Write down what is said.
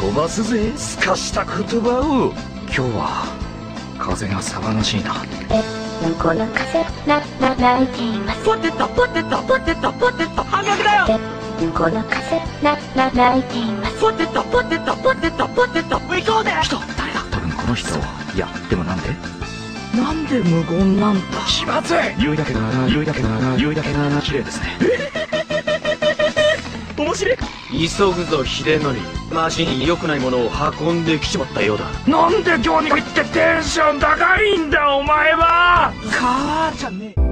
飛ばすぜ、すかした言葉を。今日は風が騒がしいな。 この風鳴いています。 ポテトポテトポテトポテト、半額だよ。 この風鳴いています。 ポテトポテトポテトポテト、行こうぜ。人誰だ。多分この人。いやでもなんで無言なんだ。気まずい。言うだけだな、言うだけだな、言うだけだな。綺麗ですね。面白い。 急ぐぞ秀則、マシンに良くないものを運んできちまったようだ。 なんで今日に限ってテンション高いんだお前は。かーじゃねえ。